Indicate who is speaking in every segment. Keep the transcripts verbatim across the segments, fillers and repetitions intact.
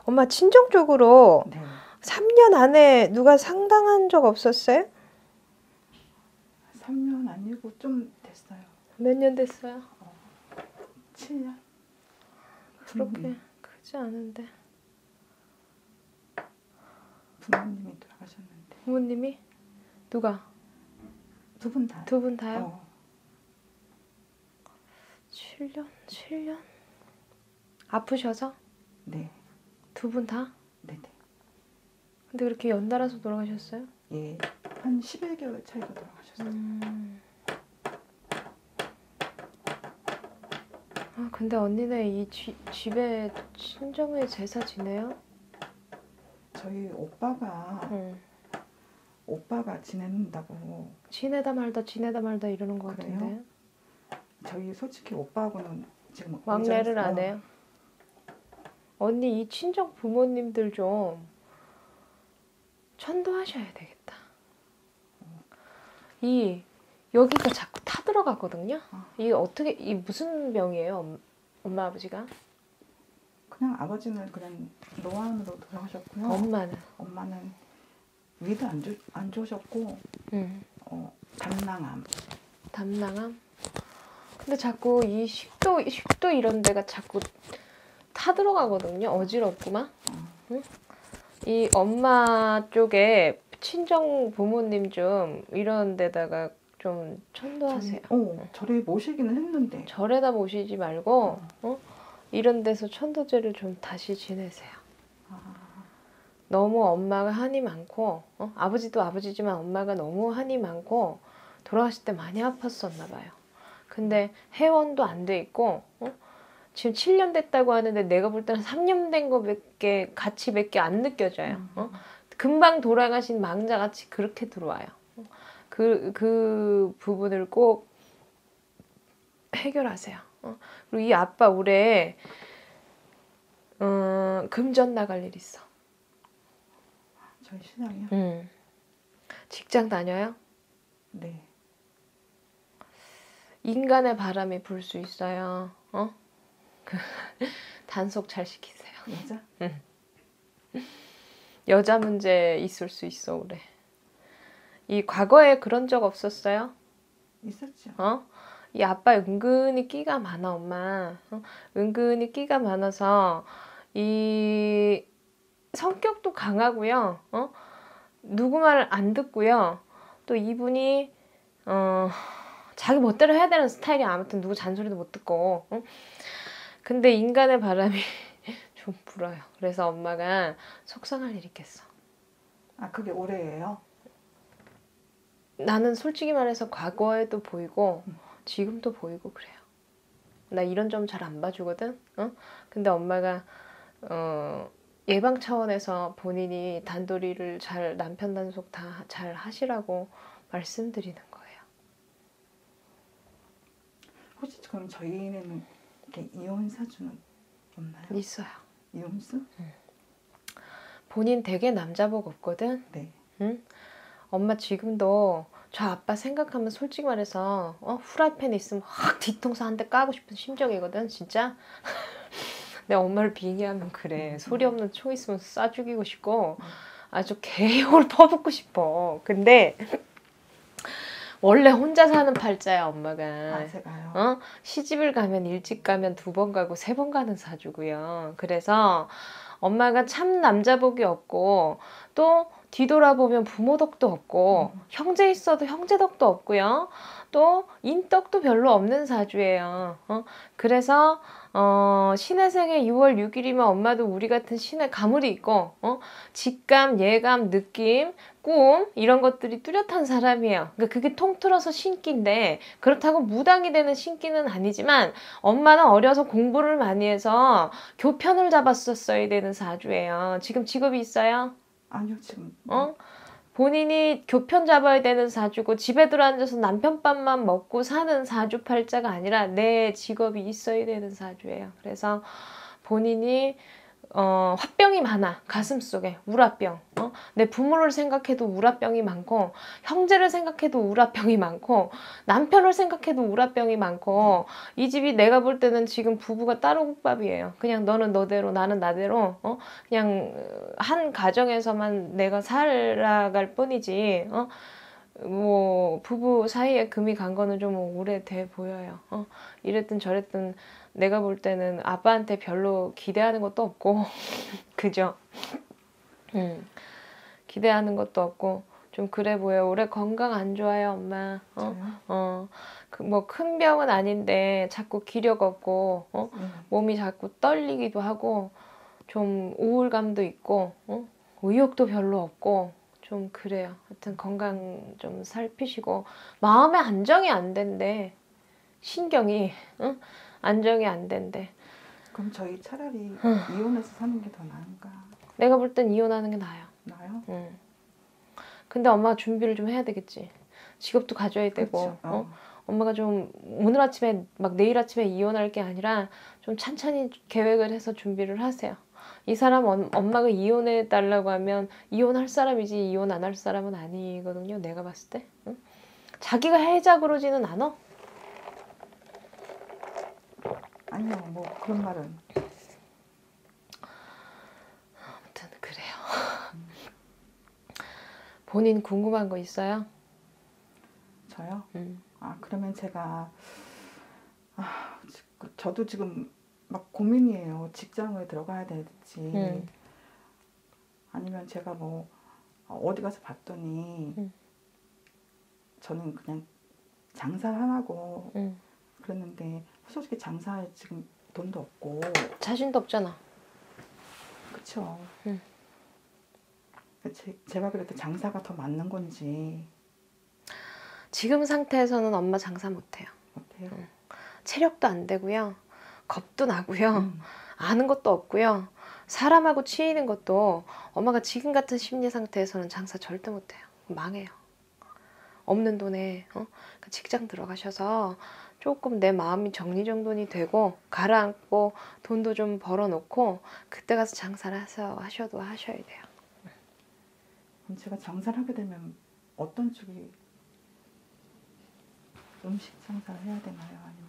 Speaker 1: 엄마 친정적으로
Speaker 2: 네.
Speaker 1: 삼 년 안에 누가 상담한 적 없었어요?
Speaker 2: 삼 년 아니고 좀 됐어요.
Speaker 1: 몇 년 됐어요?
Speaker 2: 칠 년?
Speaker 1: 그렇게
Speaker 2: 음.
Speaker 1: 크지 않은데.
Speaker 2: 부모님이 돌아가셨는데.
Speaker 1: 부모님이? 누가?
Speaker 2: 두 분 다.
Speaker 1: 두 분 다요?
Speaker 2: 어.
Speaker 1: 칠 년? 칠 년? 아프셔서?
Speaker 2: 네.
Speaker 1: 두 분 다?
Speaker 2: 네네.
Speaker 1: 근데 그렇게 연달아서 돌아가셨어요?
Speaker 2: 예. 한 십일 개월 차이로 돌아가셨어요.
Speaker 1: 음. 아, 근데 언니네 이 지, 집에 친정에 제사 지내요?
Speaker 2: 저희 오빠가
Speaker 1: 응.
Speaker 2: 오빠가 지낸다고.
Speaker 1: 지내다 말다 지내다 말다 이러는 것
Speaker 2: 그래요?
Speaker 1: 같은데.
Speaker 2: 저희 솔직히 오빠하고는 지금
Speaker 1: 왕래를 안
Speaker 2: 의자에서-
Speaker 1: 해요? 언니 이 친정 부모님들 좀 천도하셔야 되겠다. 이 여기가 자꾸 타들어가거든요.
Speaker 2: 아.
Speaker 1: 이게 어떻게 이 무슨 병이에요, 엄, 엄마 아버지가?
Speaker 2: 그냥 아버지는 그냥 노안으로 돌아가셨고요.
Speaker 1: 엄마는?
Speaker 2: 엄마는 위도 안, 좋, 안 좋으셨고
Speaker 1: 응.
Speaker 2: 어, 담낭암.
Speaker 1: 담낭암? 근데 자꾸 이 식도 식도 이런 데가 자꾸 타들어가거든요. 어지럽구만. 응? 이 엄마 쪽에 친정 부모님 좀 이런 데다가 좀 천도하세요.
Speaker 2: 어, 저를 모시기는 했는데.
Speaker 1: 절에다 모시지 말고 어? 이런 데서 천도제를 좀 다시 지내세요.
Speaker 2: 아.
Speaker 1: 너무 엄마가 한이 많고 어? 아버지도 아버지지만 엄마가 너무 한이 많고 돌아가실 때 많이 아팠었나 봐요. 근데 회원도 안 돼 있고 어? 지금 칠 년 됐다고 하는데 내가 볼 때는 삼 년 된 거밖에 같이 몇 개 안 느껴져요. 어? 금방 돌아가신 망자같이 그렇게 들어와요. 그, 그 부분을 꼭 해결하세요. 어? 그리고 이 아빠 올해 어, 금전 나갈 일 있어.
Speaker 2: 저희 신랑이요?
Speaker 1: 음. 직장 다녀요?
Speaker 2: 네.
Speaker 1: 인간의 바람이 불 수 있어요. 어? 그 단속 잘 시키세요.
Speaker 2: 여자?
Speaker 1: 응. 여자 문제 있을 수 있어 올해. 이 과거에 그런 적 없었어요?
Speaker 2: 있었죠.
Speaker 1: 어? 이 아빠 은근히 끼가 많아 엄마. 어? 은근히 끼가 많아서 이 성격도 강하고요. 어? 누구 말 안 듣고요. 또 이분이 어, 자기 멋대로 해야 되는 스타일이 아무튼 누구 잔소리도 못 듣고. 어? 근데 인간의 바람이 좀 불어요. 그래서 엄마가 속상할 일이 있겠어.
Speaker 2: 아, 그게 올해예요?
Speaker 1: 나는 솔직히 말해서 과거에도 보이고 지금도 보이고 그래요. 나 이런 점 잘 안 봐주거든. 어? 근데 엄마가 어, 예방 차원에서 본인이 단도리를 잘 남편 단속 다 잘 하시라고 말씀드리는 거예요.
Speaker 2: 혹시 그럼 저희는 이렇게 이혼 사주는 없나요?
Speaker 1: 있어요.
Speaker 2: 이혼수?
Speaker 1: 본인 되게 남자복 없거든.
Speaker 2: 네.
Speaker 1: 응? 엄마 지금도 저 아빠 생각하면 솔직히 말해서 어? 후라이팬 있으면 확 뒤통수 한 대 까고 싶은 심정이거든 진짜. 내 엄마를 빙의하면 그래. 소리 없는 총 있으면 쏴 죽이고 싶고 아주 개욕을 퍼붓고 싶어. 근데 원래 혼자 사는 팔자야 엄마가.
Speaker 2: 아, 제가요?
Speaker 1: 어? 시집을 가면 일찍 가면 두 번 가고 세 번 가는 사주고요. 그래서 엄마가 참 남자복이 없고 또 뒤돌아보면 부모 덕도 없고
Speaker 2: 음.
Speaker 1: 형제 있어도 형제 덕도 없고요. 또 인덕도 별로 없는 사주예요. 어? 그래서 어, 신의 생에 유월 육일이면 엄마도 우리 같은 신의 가물이 있고 어? 직감, 예감, 느낌, 꿈 이런 것들이 뚜렷한 사람이에요. 그러니까 그게 통틀어서 신기인데 그렇다고 무당이 되는 신기는 아니지만 엄마는 어려서 공부를 많이 해서 교편을 잡았었어야 되는 사주예요. 지금 직업이 있어요?
Speaker 2: 아니요, 지금.
Speaker 1: 어? 본인이 교편 잡아야 되는 사주고 집에 들어앉아서 남편 밥만 먹고 사는 사주팔자가 아니라 내 직업이 있어야 되는 사주예요. 그래서 본인이 어, 화병이 많아. 가슴속에 우라병. 어? 내 부모를 생각해도 우라병이 많고, 형제를 생각해도 우라병이 많고, 남편을 생각해도 우라병이 많고, 이 집이 내가 볼 때는 지금 부부가 따로 국밥이에요. 그냥 너는 너대로 나는 나대로 어? 그냥 한 가정에서만 내가 살아갈 뿐이지. 어? 뭐 부부 사이에 금이 간 거는 좀 오래돼 보여요. 어? 이랬든 저랬든 내가 볼 때는 아빠한테 별로 기대하는 것도 없고 그죠? 음, 기대하는 것도 없고 좀 그래 보여. 올해 건강 안 좋아요, 엄마. 어?
Speaker 2: 저요?
Speaker 1: 어, 그 뭐 큰 병은 아닌데 자꾸 기력 없고 어?
Speaker 2: 네.
Speaker 1: 몸이 자꾸 떨리기도 하고 좀 우울감도 있고 어? 의욕도 별로 없고 좀 그래요. 하여튼 건강 좀 살피시고 마음의 안정이 안 된대. 신경이 응? 안정이 안 된대.
Speaker 2: 그럼 저희 차라리
Speaker 1: 응.
Speaker 2: 이혼해서 사는 게 더 나은가?
Speaker 1: 내가 볼 땐 이혼하는 게 나아요.
Speaker 2: 나요?
Speaker 1: 응. 근데 엄마가 준비를 좀 해야 되겠지. 직업도 가져야 되고
Speaker 2: 그렇죠.
Speaker 1: 어?
Speaker 2: 어.
Speaker 1: 엄마가 좀 오늘 아침에 막 내일 아침에 이혼할 게 아니라 좀 찬찬히 계획을 해서 준비를 하세요. 이 사람 엄- 엄마가 이혼해 달라고 하면 이혼할 사람이지 이혼 안 할 사람은 아니거든요. 내가 봤을 때. 응? 자기가 해자 그러지는 않아.
Speaker 2: 아니요, 뭐 그런 말은.
Speaker 1: 아무튼 그래요. 본인 궁금한 거 있어요?
Speaker 2: 저요?
Speaker 1: 음.
Speaker 2: 아, 그러면 제가 아, 지- 저도 지금 막 고민이에요. 직장을 들어가야 될지
Speaker 1: 음.
Speaker 2: 아니면 제가 뭐 어디 가서 봤더니
Speaker 1: 음.
Speaker 2: 저는 그냥 장사를 하라고
Speaker 1: 음.
Speaker 2: 그랬는데 솔직히 장사에 지금 돈도 없고
Speaker 1: 자신도 없잖아.
Speaker 2: 그쵸?
Speaker 1: 음.
Speaker 2: 제, 제가 그래도 장사가 더 맞는 건지
Speaker 1: 지금 상태에서는 엄마 장사 못해요.
Speaker 2: 어때요?
Speaker 1: 체력도 안 되고요. 겁도 나고요.
Speaker 2: 음.
Speaker 1: 아는 것도 없고요. 사람하고 치이는 것도 엄마가 지금 같은 심리 상태에서는 장사 절대 못해요. 망해요. 없는 돈에 어? 그 직장 들어가셔서 조금 내 마음이 정리정돈이 되고 가라앉고 돈도 좀 벌어놓고 그때 가서 장사를 하셔, 하셔도 하셔야 돼요.
Speaker 2: 그럼 제가 장사를 하게 되면 어떤 쪽이 음식 장사를 해야 되나요? 아니면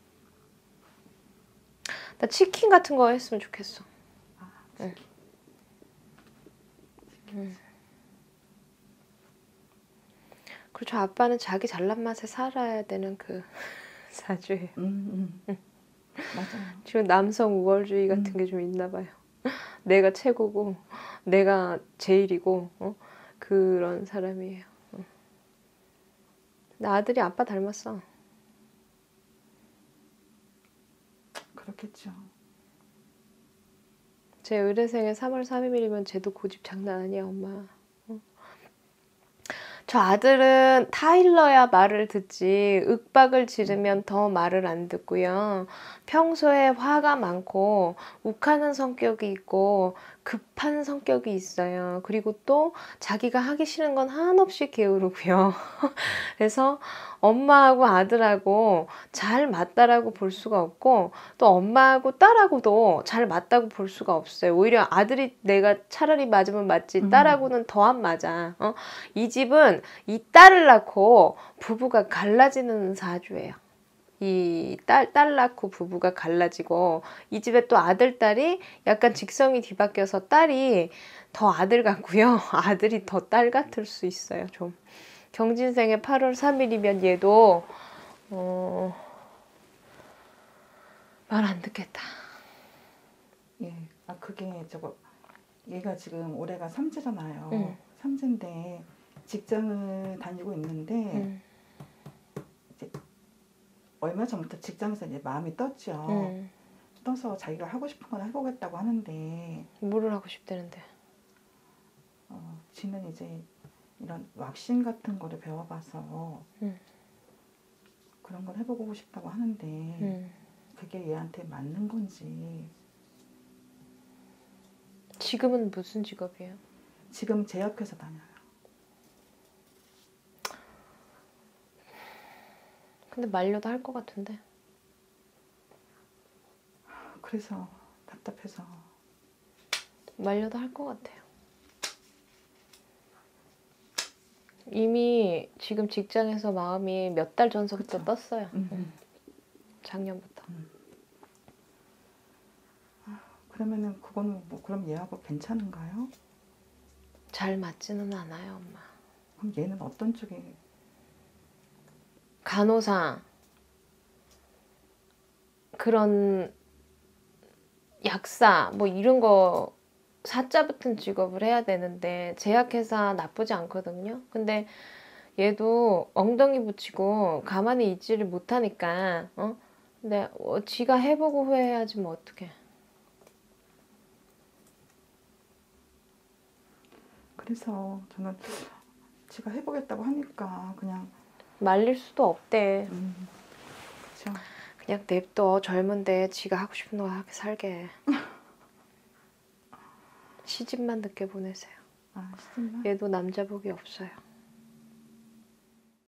Speaker 1: 나 치킨 같은 거 했으면 좋겠어.
Speaker 2: 아,
Speaker 1: 응. 음. 그렇죠. 아빠는 자기 잘난 맛에 살아야 되는 그 사주예요.
Speaker 2: 음, 음. 맞아요.
Speaker 1: 지금 남성 우월주의 같은
Speaker 2: 음.
Speaker 1: 게 좀 있나 봐요. 내가 최고고 내가 제일이고 어? 그런 사람이에요. 어. 나 아들이 아빠 닮았어.
Speaker 2: 그렇겠죠.
Speaker 1: 제 의뢰생이 삼월 삼일이면 쟤도 고집 장난 아니야, 엄마. 어? 저 아들은 타일러야 말을 듣지 윽박을 지르면 더 말을 안 듣고요. 평소에 화가 많고 욱하는 성격이 있고 급한 성격이 있어요. 그리고 또 자기가 하기 싫은 건 한없이 게으르고요. 그래서 엄마하고 아들하고 잘 맞다라고 볼 수가 없고 또 엄마하고 딸하고도 잘 맞다고 볼 수가 없어요. 오히려 아들이 내가 차라리 맞으면 맞지 딸하고는 더 안 맞아. 어? 이 집은 이 딸을 낳고 부부가 갈라지는 사주예요. 이 딸, 딸 낳고 부부가 갈라지고 이 집에 또 아들, 딸이 약간 직성이 뒤바뀌어서 딸이 더 아들 같고요. 아들이 더 딸 같을 수 있어요. 좀. 경진생의 팔월 삼일이면 얘도 어, 말 안 듣겠다.
Speaker 2: 예. 아, 그게 저거 얘가 지금 올해가 삼재잖아요.
Speaker 1: 응.
Speaker 2: 삼재인데 직장을 다니고 있는데
Speaker 1: 응.
Speaker 2: 이제 얼마 전부터 직장에서 이제 마음이 떴죠.
Speaker 1: 응.
Speaker 2: 떠서 자기가 하고 싶은 건 해보겠다고 하는데
Speaker 1: 뭐를 하고 싶다는데?
Speaker 2: 어, 지는 이제 이런 왁싱 같은 거를 배워봐서
Speaker 1: 응.
Speaker 2: 그런 걸 해보고 싶다고 하는데
Speaker 1: 응.
Speaker 2: 그게 얘한테 맞는 건지.
Speaker 1: 지금은 무슨 직업이에요?
Speaker 2: 지금 제약회사 다녀요.
Speaker 1: 근데 말려도 할 것 같은데.
Speaker 2: 그래서 답답해서
Speaker 1: 말려도 할 것 같아요. 이미 지금 직장에서 마음이 몇 달 전서부터
Speaker 2: 그쵸.
Speaker 1: 떴어요.
Speaker 2: 음.
Speaker 1: 음, 작년부터.
Speaker 2: 그러면은 그거는 뭐 그럼 얘하고 괜찮은가요?
Speaker 1: 잘 맞지는 않아요, 엄마.
Speaker 2: 그럼 얘는 어떤 쪽에
Speaker 1: 간호사 그런 약사 뭐 이런 거 사자 붙은 직업을 해야 되는데 제약회사 나쁘지 않거든요. 근데 얘도 엉덩이 붙이고 가만히 있지를 못하니까 어? 근데 어, 지가 해보고 후회해야지 뭐 어떡해.
Speaker 2: 그래서 저는 지가 해보겠다고 하니까 그냥
Speaker 1: 말릴 수도 없대.
Speaker 2: 음, 그쵸.
Speaker 1: 그냥 냅둬. 젊은데 지가 하고 싶은 거 하게 살게. 시집만 늦게 보내세요.
Speaker 2: 아, 시집만?
Speaker 1: 얘도 남자복이 없어요.